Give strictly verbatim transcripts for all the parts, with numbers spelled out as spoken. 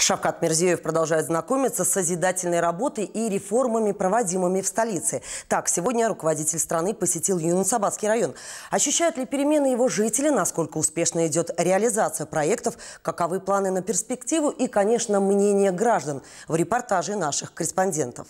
Шавкат Мирзиёев продолжает знакомиться с созидательной работой и реформами, проводимыми в столице. Так, сегодня руководитель страны посетил Юнусабадский район. Ощущают ли перемены его жители, насколько успешно идет реализация проектов, каковы планы на перспективу и, конечно, мнение граждан в репортаже наших корреспондентов.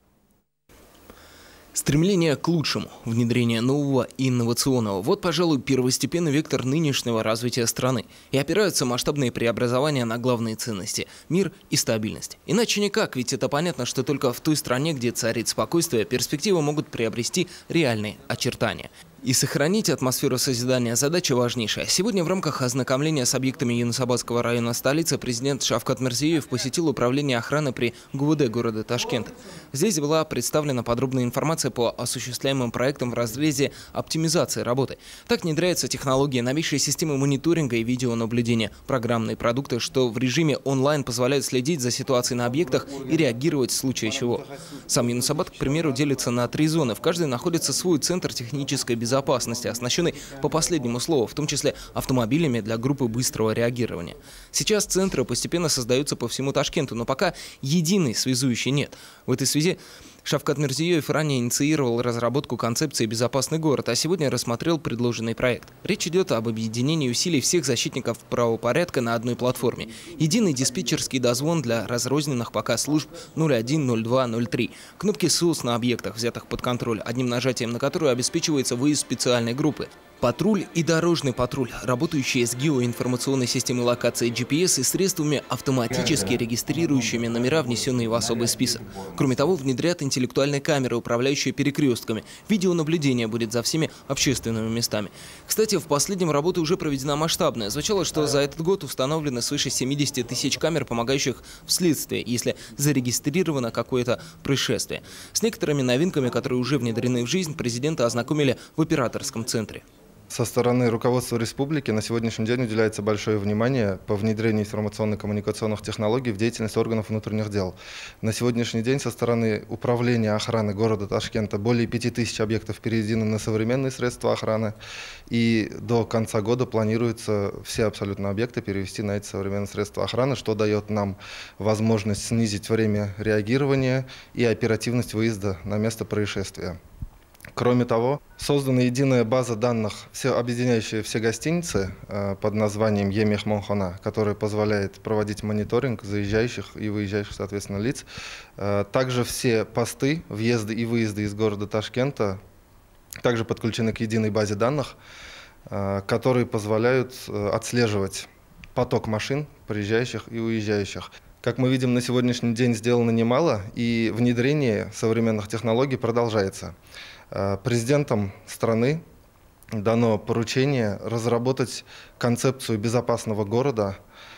Стремление к лучшему, внедрение нового и инновационного – вот, пожалуй, первостепенный вектор нынешнего развития страны. И опираются масштабные преобразования на главные ценности – мир и стабильность. Иначе никак, ведь это понятно, что только в той стране, где царит спокойствие, перспективы могут приобрести реальные очертания. И сохранить атмосферу созидания – задача важнейшая. Сегодня в рамках ознакомления с объектами Юнусабадского района столицы президент Шавкат Мирзиёев посетил управление охраны при ГУВД города Ташкента. Здесь была представлена подробная информация по осуществляемым проектам в разрезе оптимизации работы. Так внедряются технологии новейшей системы мониторинга и видеонаблюдения, программные продукты, что в режиме онлайн позволяют следить за ситуацией на объектах и реагировать в случае чего. Сам Юнусабад, к примеру, делится на три зоны. В каждой находится свой центр технической безопасности. безопасности, оснащенный по последнему слову, в том числе автомобилями для группы быстрого реагирования. Сейчас центры постепенно создаются по всему Ташкенту, но пока единой связующей нет. В этой связи Шавкат Мирзиёев ранее инициировал разработку концепции «Безопасный город», а сегодня рассмотрел предложенный проект. Речь идет об объединении усилий всех защитников правопорядка на одной платформе. Единый диспетчерский дозвон для разрозненных пока служб ноль один, ноль два, ноль три. Кнопки СОС на объектах, взятых под контроль, одним нажатием на которую обеспечивается выезд специальной группы. Патруль и дорожный патруль, работающие с геоинформационной системой локации джи пи эс и средствами, автоматически регистрирующими номера, внесенные в особый список. Кроме того, внедрят интеллектуальные камеры, управляющие перекрестками. Видеонаблюдение будет за всеми общественными местами. Кстати, в последнем работа уже проведена масштабная. Звучало, что за этот год установлено свыше семидесяти тысяч камер, помогающих в следствии, если зарегистрировано какое-то происшествие. С некоторыми новинками, которые уже внедрены в жизнь, президента ознакомили в операторском центре. Со стороны руководства республики на сегодняшний день уделяется большое внимание по внедрению информационно-коммуникационных технологий в деятельность органов внутренних дел. На сегодняшний день со стороны управления охраны города Ташкента более пяти тысяч объектов переведены на современные средства охраны. И до конца года планируется все абсолютно объекты перевести на эти современные средства охраны, что дает нам возможность снизить время реагирования и оперативность выезда на место происшествия. Кроме того, создана единая база данных, все, объединяющая все гостиницы э, под названием Емехмонхона, которая позволяет проводить мониторинг заезжающих и выезжающих, соответственно, лиц. Э, также все посты, въезды и выезды из города Ташкента также подключены к единой базе данных, э, которые позволяют э, отслеживать поток машин, приезжающих и уезжающих. Как мы видим, на сегодняшний день сделано немало, и внедрение современных технологий продолжается. Президентом страны дано поручение разработать концепцию безопасного города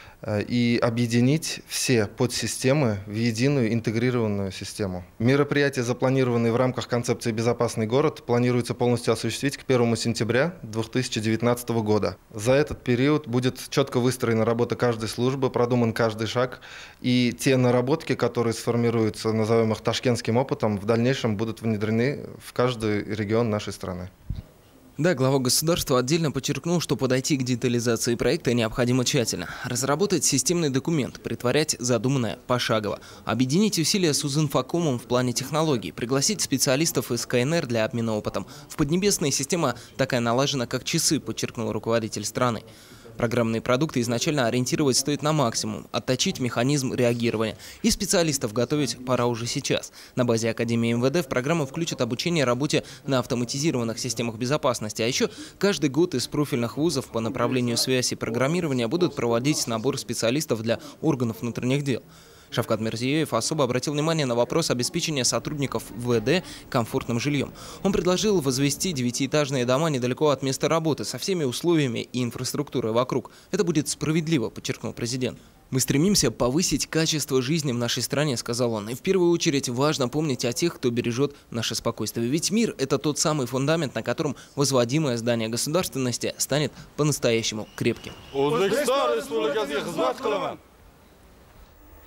и объединить все подсистемы в единую интегрированную систему. Мероприятия, запланированные в рамках концепции «Безопасный город», планируется полностью осуществить к первому сентября две тысячи девятнадцатого года. За этот период будет четко выстроена работа каждой службы, продуман каждый шаг, и те наработки, которые сформируются, назовем их ташкентским опытом, в дальнейшем будут внедрены в каждый регион нашей страны. Да, глава государства отдельно подчеркнул, что подойти к детализации проекта необходимо тщательно. Разработать системный документ, притворять задуманное пошагово. Объединить усилия с Узинфокомом в плане технологий. Пригласить специалистов из ка эн эр для обмена опытом. В Поднебесной система такая налажена, как часы, подчеркнул руководитель страны. Программные продукты изначально ориентировать стоит на максимум, отточить механизм реагирования. И специалистов готовить пора уже сейчас. На базе Академии эм вэ дэ в программу включат обучение работе на автоматизированных системах безопасности. А еще каждый год из профильных вузов по направлению связи и программирования будут проводить набор специалистов для органов внутренних дел. Шавкат Мирзиёев особо обратил внимание на вопрос обеспечения сотрудников вэ дэ комфортным жильем. Он предложил возвести девятиэтажные дома недалеко от места работы, со всеми условиями и инфраструктурой вокруг. Это будет справедливо, подчеркнул президент. «Мы стремимся повысить качество жизни в нашей стране», — сказал он. «И в первую очередь важно помнить о тех, кто бережет наше спокойствие. Ведь мир — это тот самый фундамент, на котором возводимое здание государственности станет по-настоящему крепким».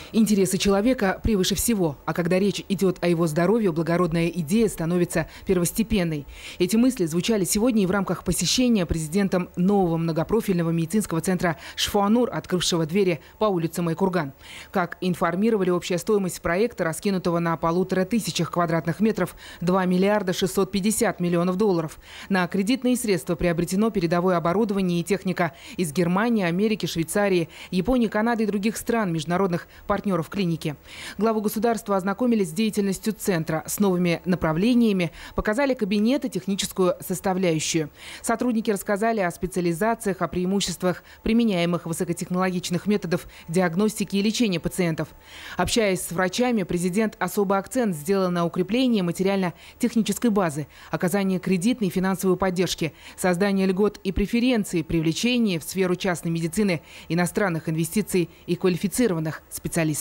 Интересы человека превыше всего, а когда речь идет о его здоровье, благородная идея становится первостепенной. Эти мысли звучали сегодня и в рамках посещения президентом нового многопрофильного медицинского центра «Шифа-Нур», открывшего двери по улице Майкурган. Как информировали, общая стоимость проекта, раскинутого на полутора тысячах квадратных метров, два миллиарда шестьсот пятьдесят миллионов долларов. На кредитные средства приобретено передовое оборудование и техника из Германии, Америки, Швейцарии, Японии, Канады и других стран, международных партнеров клиники. Главу государства ознакомились с деятельностью центра, с новыми направлениями, показали кабинет и техническую составляющую. Сотрудники рассказали о специализациях, о преимуществах применяемых высокотехнологичных методов диагностики и лечения пациентов. Общаясь с врачами, президент особый акцент сделал на укреплении материально-технической базы, оказание кредитной и финансовой поддержки, создание льгот и преференций, привлечение в сферу частной медицины иностранных инвестиций и квалифицированных специалистов.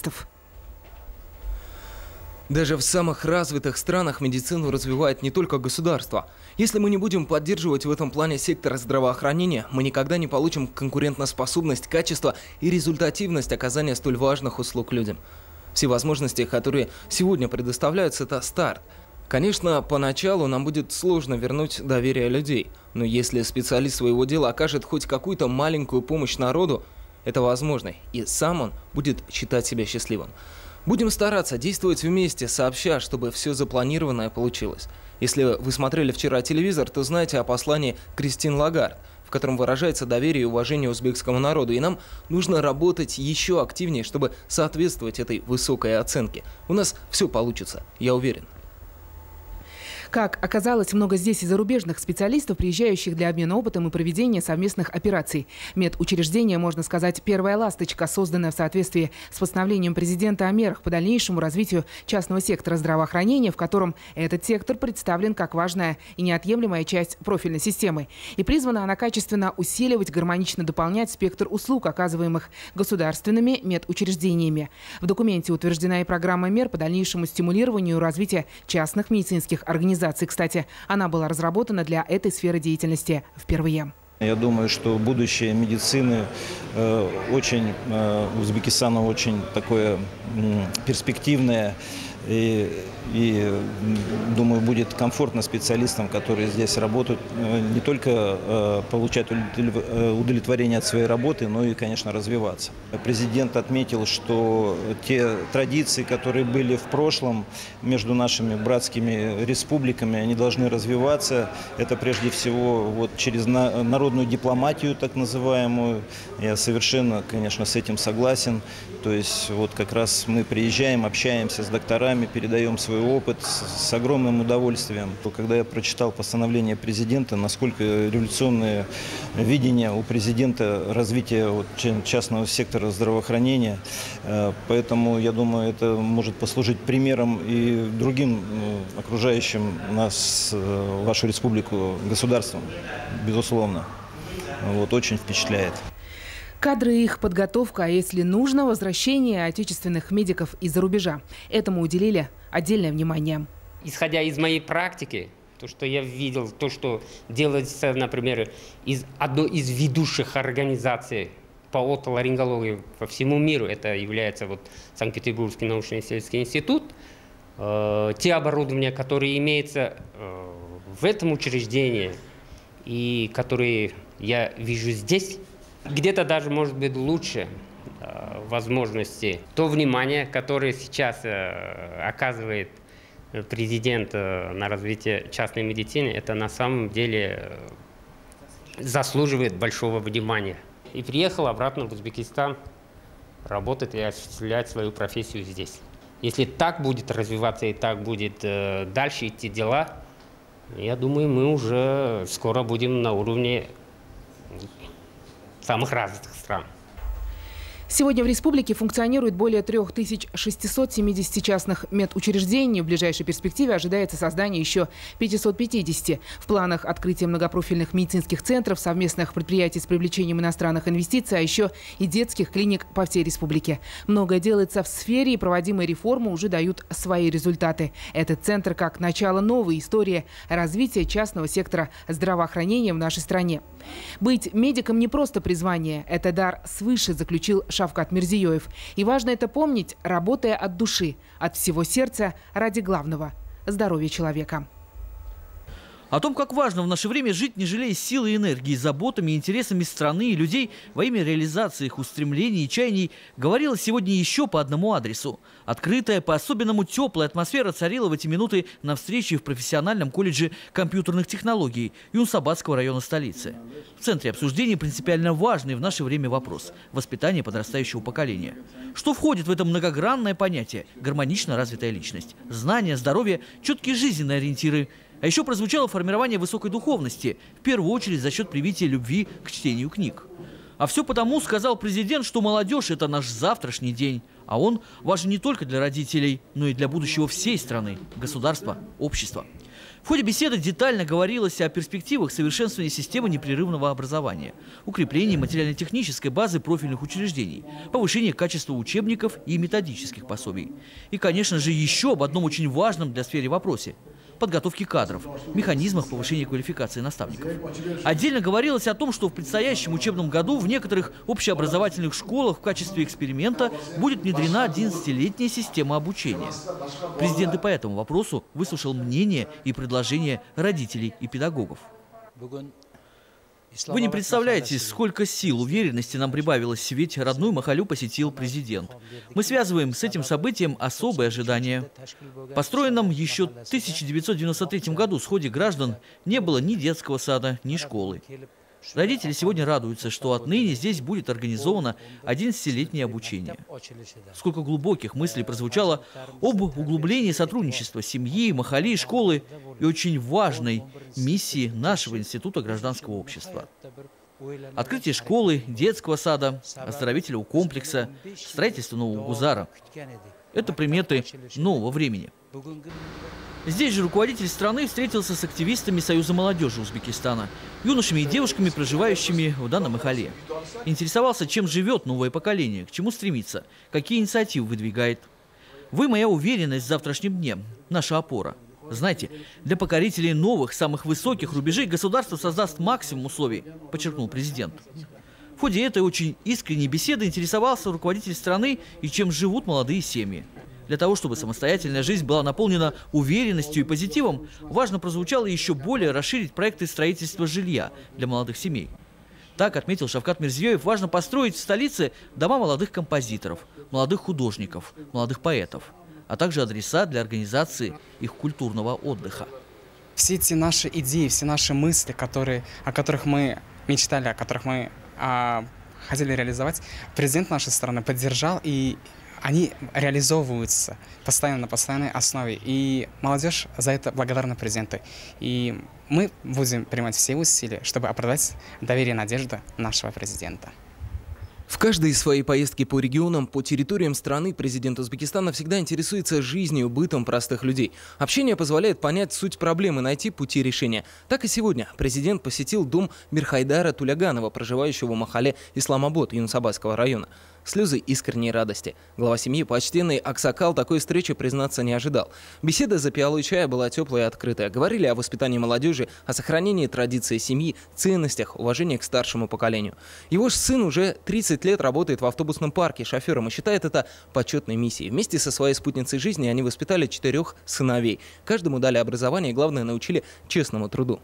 Даже в самых развитых странах медицину развивает не только государство. Если мы не будем поддерживать в этом плане сектор здравоохранения, мы никогда не получим конкурентоспособность, качество и результативность оказания столь важных услуг людям. Все возможности, которые сегодня предоставляются, это старт. Конечно, поначалу нам будет сложно вернуть доверие людей, но если специалист своего дела окажет хоть какую-то маленькую помощь народу, это возможно, и сам он будет считать себя счастливым. Будем стараться действовать вместе, сообща, чтобы все запланированное получилось. Если вы смотрели вчера телевизор, то знаете о послании Кристин Лагард, в котором выражается доверие и уважение узбекскому народу. И нам нужно работать еще активнее, чтобы соответствовать этой высокой оценке. У нас все получится, я уверен. Как оказалось, много здесь и зарубежных специалистов, приезжающих для обмена опытом и проведения совместных операций. Медучреждение, можно сказать, первая ласточка, созданная в соответствии с постановлением президента о мерах по дальнейшему развитию частного сектора здравоохранения, в котором этот сектор представлен как важная и неотъемлемая часть профильной системы. И призвана она качественно усиливать, гармонично дополнять спектр услуг, оказываемых государственными медучреждениями. В документе утверждена и программа мер по дальнейшему стимулированию и развитию частных медицинских организаций. Кстати, она была разработана для этой сферы деятельности впервые. Я думаю, что будущее медицины э, очень, э, Узбекистана очень такое э, перспективное. И, и, думаю, будет комфортно специалистам, которые здесь работают, не только э, получать удовлетворение от своей работы, но и, конечно, развиваться. Президент отметил, что те традиции, которые были в прошлом между нашими братскими республиками, они должны развиваться. Это прежде всего вот через на, народную дипломатию, так называемую. Я совершенно, конечно, с этим согласен. То есть вот как раз мы приезжаем, общаемся с докторами, передаем свой опыт с, с огромным удовольствием. Когда я прочитал постановление президента, насколько революционное видение у президента развития вот, частного сектора здравоохранения, поэтому я думаю, это может послужить примером и другим окружающим нас, вашу республику, государствам, безусловно. Вот, очень впечатляет. Кадры и их подготовка, а если нужно, возвращение отечественных медиков из-за рубежа. Этому уделили отдельное внимание. Исходя из моей практики, то, что я видел, то, что делается, например, из одной из ведущих организаций по отоларингологии по всему миру, это является вот Санкт-Петербургский научно-исследовательский институт, э, те оборудования, которые имеются э, в этом учреждении и которые я вижу здесь, где-то даже, может быть, лучше э, возможности. То внимание, которое сейчас э, оказывает президент э, на развитие частной медицины, это на самом деле э, заслуживает большого внимания. И приехал обратно в Узбекистан работать и осуществлять свою профессию здесь. Если так будет развиваться и так будет э, дальше идти дела, я думаю, мы уже скоро будем на уровне самых развитых стран. Сегодня в республике функционирует более трёх тысяч шестисот семидесяти частных медучреждений. В ближайшей перспективе ожидается создание еще пятисот пятидесяти. В планах открытия многопрофильных медицинских центров, совместных предприятий с привлечением иностранных инвестиций, а еще и детских клиник по всей республике. Многое делается в сфере, и проводимые реформы уже дают свои результаты. Этот центр как начало новой истории развития частного сектора здравоохранения в нашей стране. Быть медиком не просто призвание, это дар свыше, заключил Шавкат Мирзиёев. И важно это помнить, работая от души, от всего сердца, ради главного – здоровья человека. О том, как важно в наше время жить, не жалея силы и энергии, заботами и интересами страны и людей во имя реализации их устремлений и чаяний, говорилось сегодня еще по одному адресу. Открытая, по-особенному теплая атмосфера царила в эти минуты на встрече в профессиональном колледже компьютерных технологий Юнусабадского района столицы. В центре обсуждения принципиально важный в наше время вопрос – воспитание подрастающего поколения. Что входит в это многогранное понятие – гармонично развитая личность, знания, здоровье, четкие жизненные ориентиры. А еще прозвучало формирование высокой духовности, в первую очередь за счет привития любви к чтению книг. А все потому, сказал президент, что молодежь – это наш завтрашний день. А он важен не только для родителей, но и для будущего всей страны, государства, общества. В ходе беседы детально говорилось о перспективах совершенствования системы непрерывного образования, укреплении материально-технической базы профильных учреждений, повышении качества учебников и методических пособий. И, конечно же, еще об одном очень важном для сферы вопросе – подготовки кадров, механизмах повышения квалификации наставников. Отдельно говорилось о том, что в предстоящем учебном году в некоторых общеобразовательных школах в качестве эксперимента будет внедрена одиннадцатилетняя система обучения. Президент и по этому вопросу выслушал мнение и предложения родителей и педагогов. Вы не представляете, сколько сил, уверенности нам прибавилось, ведь родную Махалю посетил президент. Мы связываем с этим событием особые ожидания. В построенном еще в тысяча девятьсот девяносто третьем году сходе граждан не было ни детского сада, ни школы. Родители сегодня радуются, что отныне здесь будет организовано одиннадцатилетнее обучение. Сколько глубоких мыслей прозвучало об углублении сотрудничества семьи, махали, школы и очень важной миссии нашего Института гражданского общества. Открытие школы, детского сада, оздоровительного комплекса, строительство нового гузара – это приметы нового времени. Здесь же руководитель страны встретился с активистами Союза молодежи Узбекистана, юношами и девушками, проживающими в данном Махале. Интересовался, чем живет новое поколение, к чему стремится, какие инициативы выдвигает. Вы моя уверенность в завтрашнем дне, наша опора. Знаете, для покорителей новых, самых высоких рубежей государство создаст максимум условий, подчеркнул президент. В ходе этой очень искренней беседы интересовался руководитель страны и чем живут молодые семьи. Для того, чтобы самостоятельная жизнь была наполнена уверенностью и позитивом, важно прозвучало еще более расширить проекты строительства жилья для молодых семей. Так, отметил Шавкат Мирзиёев, важно построить в столице дома молодых композиторов, молодых художников, молодых поэтов, а также адреса для организации их культурного отдыха. Все эти наши идеи, все наши мысли, которые, о которых мы мечтали, о которых мы а, хотели реализовать, президент нашей страны поддержал, и они реализовываются постоянно, на постоянной основе. И молодежь за это благодарна президенту. И мы будем принимать все усилия, чтобы оправдать доверие и надежду нашего президента. В каждой своей поездке по регионам, по территориям страны президент Узбекистана всегда интересуется жизнью, бытом простых людей. Общение позволяет понять суть проблемы, найти пути решения. Так и сегодня президент посетил дом Мирхайдара Туляганова, проживающего в Махале Исламабад Юнусабадского района. Слезы искренней радости. Глава семьи, почтенный Аксакал, такой встречи, признаться, не ожидал. Беседа за пиалой чая была теплая и открытая. Говорили о воспитании молодежи, о сохранении традиций семьи, ценностях, уважении к старшему поколению. Его же сын уже тридцать лет работает в автобусном парке шофером и считает это почетной миссией. Вместе со своей спутницей жизни они воспитали четырех сыновей. Каждому дали образование и, главное, научили честному труду.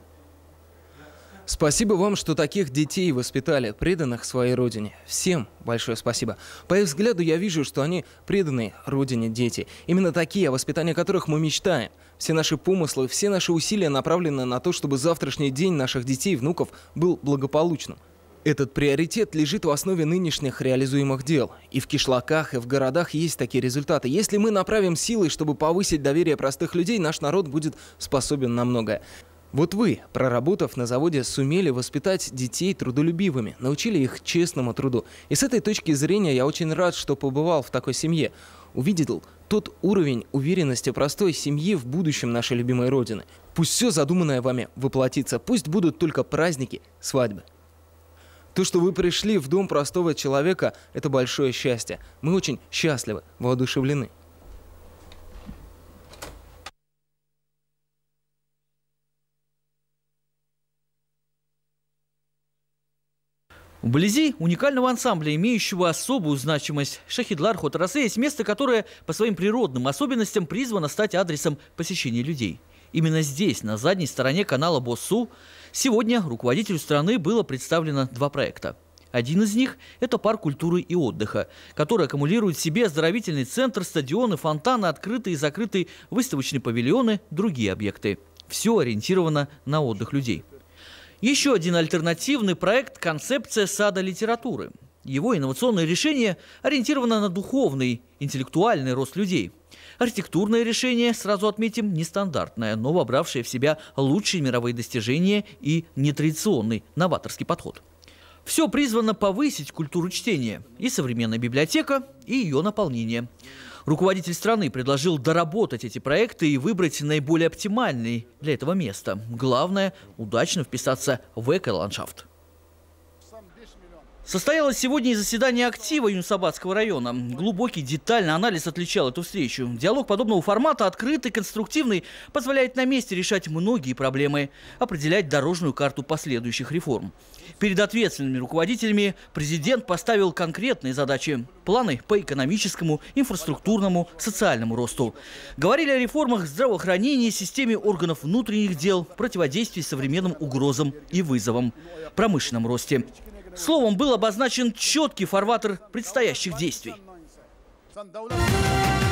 Спасибо вам, что таких детей воспитали, преданных своей родине. Всем большое спасибо. По их взгляду я вижу, что они преданные родине дети. Именно такие, о воспитании которых мы мечтаем. Все наши помыслы, все наши усилия направлены на то, чтобы завтрашний день наших детей и внуков был благополучным. Этот приоритет лежит в основе нынешних реализуемых дел. И в кишлаках, и в городах есть такие результаты. Если мы направим силы, чтобы повысить доверие простых людей, наш народ будет способен на многое. Вот вы, проработав на заводе, сумели воспитать детей трудолюбивыми, научили их честному труду. И с этой точки зрения я очень рад, что побывал в такой семье. Увидел тот уровень уверенности простой семьи в будущем нашей любимой Родины. Пусть все задуманное вами воплотится, пусть будут только праздники, свадьбы. То, что вы пришли в дом простого человека, это большое счастье. Мы очень счастливы, воодушевлены. Вблизи уникального ансамбля, имеющего особую значимость, Шахидлар Хотарасе есть место, которое по своим природным особенностям призвано стать адресом посещения людей. Именно здесь, на задней стороне канала Боссу, сегодня руководителю страны было представлено два проекта. Один из них – это парк культуры и отдыха, который аккумулирует в себе оздоровительный центр, стадионы, фонтаны, открытые и закрытые выставочные павильоны, другие объекты. Все ориентировано на отдых людей. Еще один альтернативный проект – концепция сада литературы. Его инновационное решение ориентировано на духовный, интеллектуальный рост людей. Архитектурное решение, сразу отметим, нестандартное, но вобравшее в себя лучшие мировые достижения и нетрадиционный, новаторский подход. Все призвано повысить культуру чтения, и современная библиотека, и ее наполнение. Руководитель страны предложил доработать эти проекты и выбрать наиболее оптимальный для этого место. Главное – удачно вписаться в эко-ландшафт. Состоялось сегодня и заседание актива Юнусабадского района. Глубокий, детальный анализ отличал эту встречу. Диалог подобного формата, открытый, конструктивный, позволяет на месте решать многие проблемы, определять дорожную карту последующих реформ. Перед ответственными руководителями президент поставил конкретные задачи. Планы по экономическому, инфраструктурному, социальному росту. Говорили о реформах здравоохранения, системе органов внутренних дел, противодействии современным угрозам и вызовам, промышленном росте. Словом, был обозначен четкий фарватер предстоящих действий.